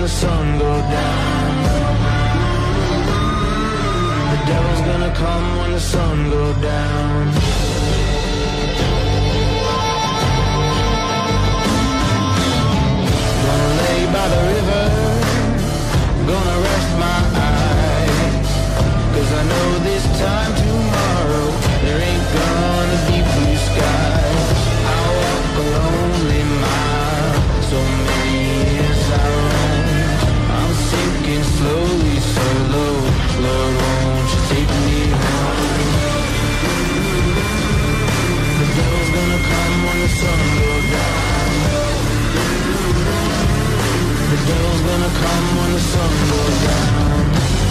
the sun go down. The devil's gonna come when the sun go down. Gonna lay by the river, gonna rest my eyes, 'cause I know this time tomorrow there ain't gonna be blue skies. I'll walk a lonely mile, so many years I roam. I'm sinking slowly, so low. Lord, won't you take me home? The devil's gonna come when the sun goes down. The devil's gonna come when the sun goes down.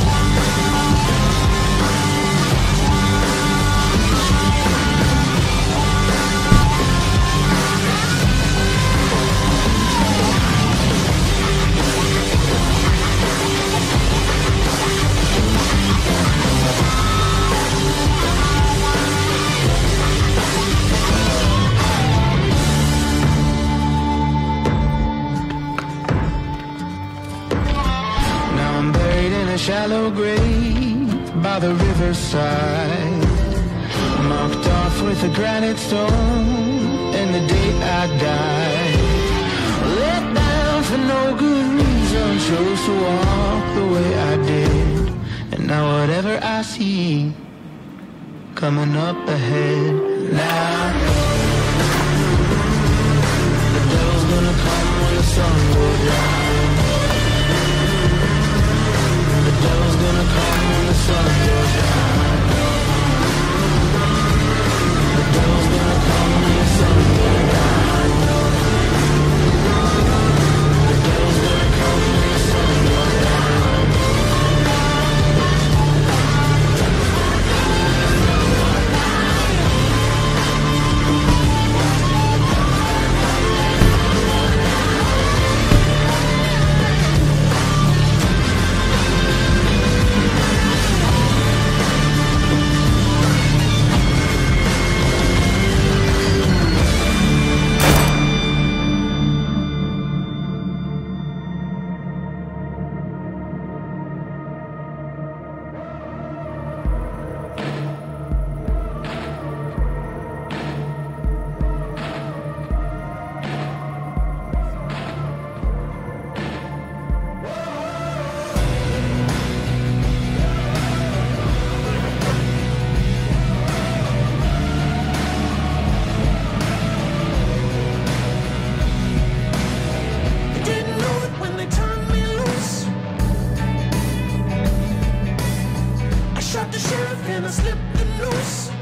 Shallow grave by the riverside, marked off with a granite stone and the date I died. Let down for no good reason, chose to walk the way I did. And now whatever I see coming up ahead, now I know the devil's gonna come when the sun goes down. The devil's gonna come when the sun goes down. The devil's gonna come when the sun goes down. The devil's gonna come when the sun goes down. Shot the sheriff and I slipped the noose.